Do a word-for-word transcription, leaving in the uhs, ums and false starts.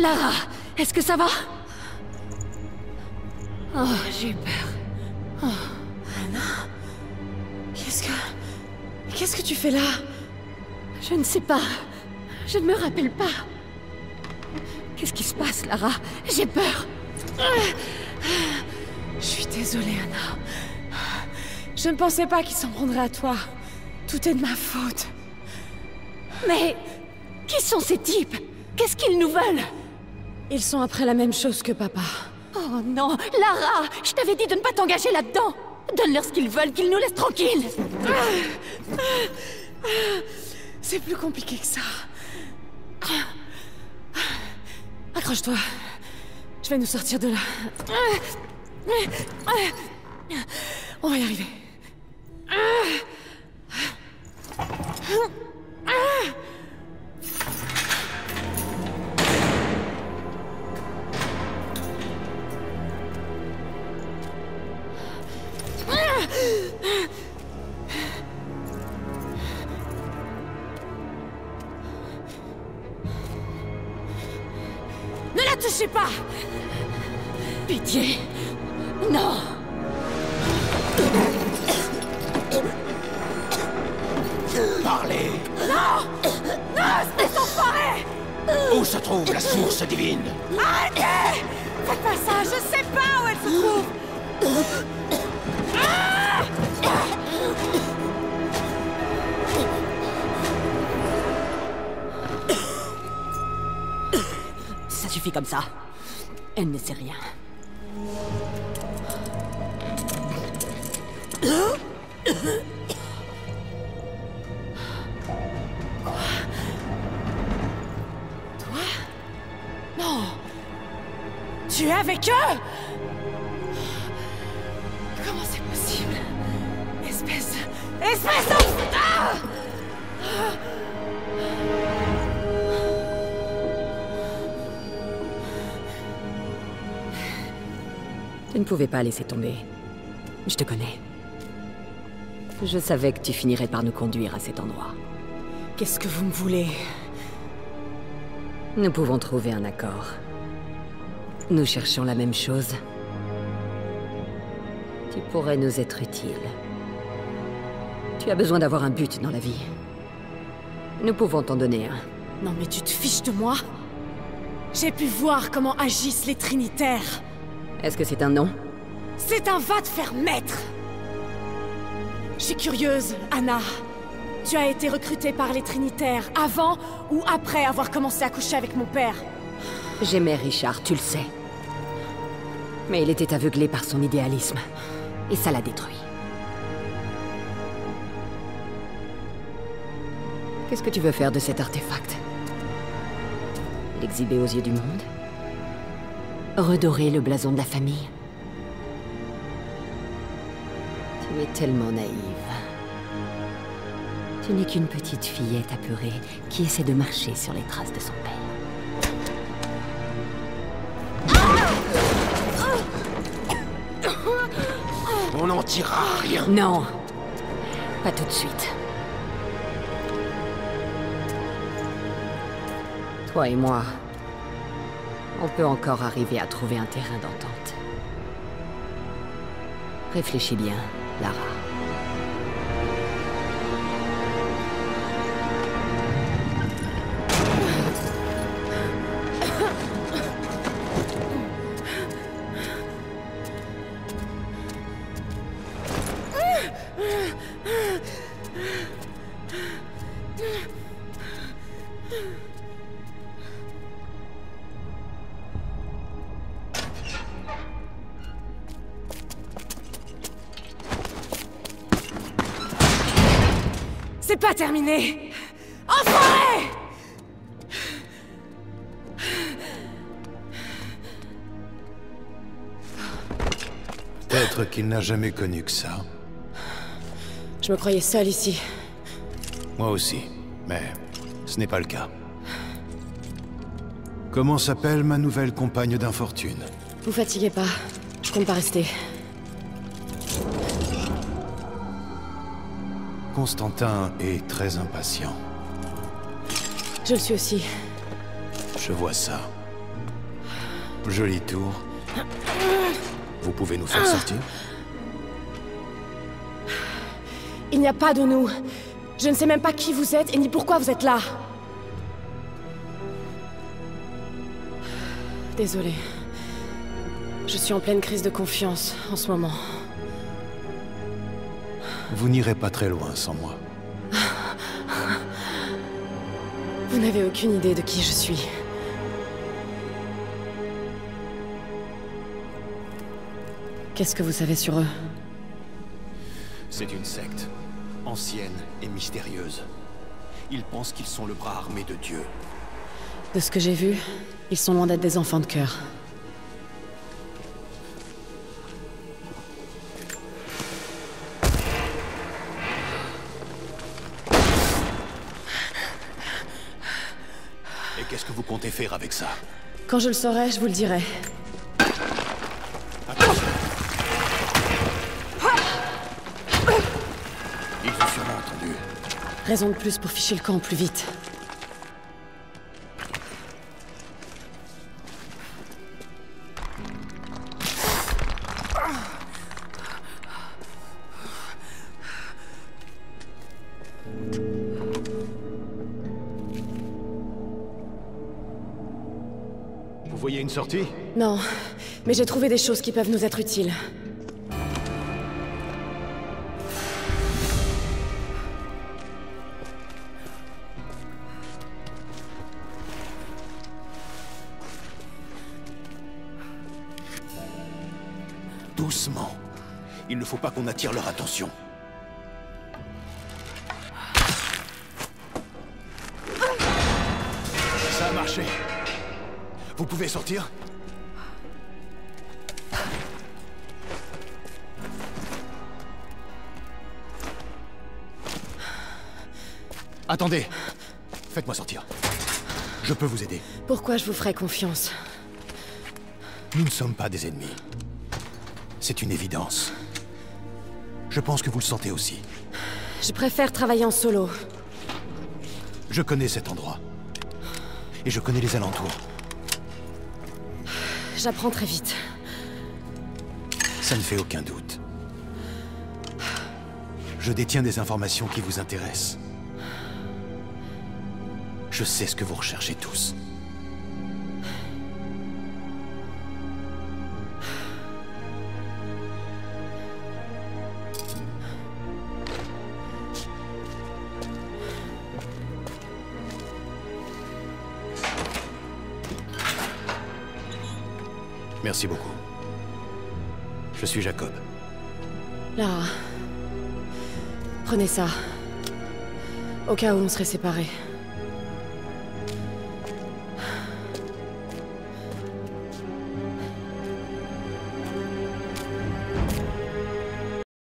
Lara, est-ce que ça va? Oh, j'ai eu peur. Oh. Anna? Qu'est-ce que... Qu'est-ce que tu fais là? Je ne sais pas. Je ne me rappelle pas. Qu'est-ce qui se passe, Lara? J'ai peur. Je suis désolée, Anna. Je ne pensais pas qu'il s'en prendrait à toi. Tout est de ma faute. Mais... qui sont ces types? Qu'est-ce qu'ils nous veulent? Ils sont après la même chose que papa. Oh non, Lara! Je t'avais dit de ne pas t'engager là-dedans! Donne-leur ce qu'ils veulent, qu'ils nous laissent tranquilles! C'est plus compliqué que ça. Accroche-toi. Je vais nous sortir de là. On va y arriver. Ne la touchez pas! Pitié! Non! Parlez! Non! Non, c'est enfoiré! Où se trouve la source divine? Arrêtez! Faites pas ça, je sais pas où elle se trouve! Ah! Ça suffit comme ça. Elle ne sait rien. Toi? Non! Tu es avec eux? Comment c'est possible? Espèce... Espèce de... Ah! Tu ne pouvais pas laisser tomber. Je te connais. Je savais que tu finirais par nous conduire à cet endroit. Qu'est-ce que vous me voulez? Nous pouvons trouver un accord. Nous cherchons la même chose. Tu pourrais nous être utile. Tu as besoin d'avoir un but dans la vie. Nous pouvons t'en donner un. Non mais tu te fiches de moi? J'ai pu voir comment agissent les Trinitaires. Est-ce que c'est un nom? C'est un va te faire mettre! Je suis curieuse, Anna. Tu as été recrutée par les Trinitaires avant ou après avoir commencé à coucher avec mon père? J'aimais Richard, tu le sais. Mais il était aveuglé par son idéalisme. Et ça l'a détruit. Qu'est-ce que tu veux faire de cet artefact? L'exhiber aux yeux du monde? Redorer le blason de la famille? Tu es tellement naïve. Tu n'es qu'une petite fillette apeurée qui essaie de marcher sur les traces de son père. On n'en tirera rien. Non, pas tout de suite. Toi et moi, on peut encore arriver à trouver un terrain d'entente. Réfléchis bien, Lara. C'est pas terminé! Enfoiré! Peut-être qu'il n'a jamais connu que ça. Je me croyais seule ici. Moi aussi, mais ce n'est pas le cas. Comment s'appelle ma nouvelle compagne d'infortune? Vous fatiguez pas. Je compte pas rester. Constantin est très impatient. Je le suis aussi. Je vois ça. Joli tour. Vous pouvez nous faire sortir? Il n'y a pas de nous. Je ne sais même pas qui vous êtes et ni pourquoi vous êtes là. Désolée. Je suis en pleine crise de confiance en ce moment. Vous n'irez pas très loin sans moi. Vous n'avez aucune idée de qui je suis. Qu'est-ce que vous savez sur eux? C'est une secte, ancienne et mystérieuse. Ils pensent qu'ils sont le bras armé de Dieu. De ce que j'ai vu, ils sont loin d'être des enfants de cœur. Et qu'est-ce que vous comptez faire avec ça? Quand je le saurai, je vous le dirai. Attention! Ils ont sûrement entendu. Raison de plus pour ficher le camp plus vite. Vous voyez une sortie? Non, mais j'ai trouvé des choses qui peuvent nous être utiles. Doucement. Il ne faut pas qu'on attire leur attention. Ça a marché. Vous pouvez sortir? Attendez. Faites-moi sortir. Je peux vous aider. Pourquoi je vous ferais confiance? Nous ne sommes pas des ennemis. C'est une évidence. Je pense que vous le sentez aussi. Je préfère travailler en solo. Je connais cet endroit. Et je connais les alentours. J'apprends très vite. Ça ne fait aucun doute. Je détiens des informations qui vous intéressent. Je sais ce que vous recherchez tous. Merci beaucoup. Je suis Jacob. Lara. Prenez ça. Au cas où on serait séparés.